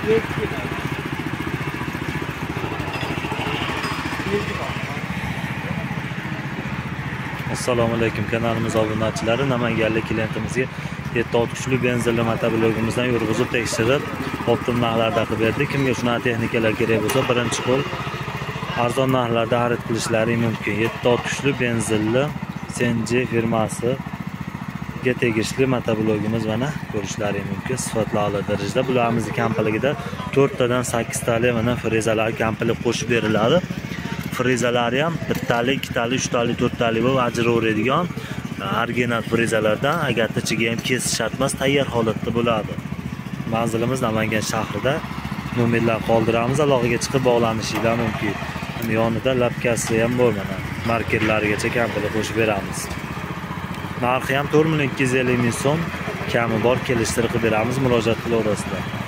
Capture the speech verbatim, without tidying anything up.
Assalomu alaykum, kanalimiz obunachilari. Namanganlik klientimizga yetti ot kuchli benzinli motoblogimizdan yurg'izib tekshirib, optim narxlarda qilib berdik. Kimga shunaqa texnikalar kerak bo'lsa, birinchi qo'l arzon narxlarda xarid qilishlari mumkin. yetti ot kuchli benzinli Senji firmasi ga tegishli motoblogimiz mana ko'rishlari mumkin. Sifatli a'lo darajada. Bularimizni kampiligida to'rttadan sakkiztalik mana frezalar kampilik qo'shib beriladi. Frezalari ham bittalik, ikkitalik, uchtalik, to'rttalik bo'lib ajraveradigan original frezalardan. Agarda-chiga ham kesish shart emas, tayyor holatda bo'ladi. Manzilimiz Namangan shahrida. Nomerlar qoldiramiz, aloqaga chiqib bog'lanishinglar mumkin. Yonida lapkasi ham bor mana. Markerlarigacha kampilik qo'shib beramiz. Narxi ham to'rt million ikki yuz ellik ming so'm, kami bor kelishtirib beramiz, murojaat qilaverasizlar.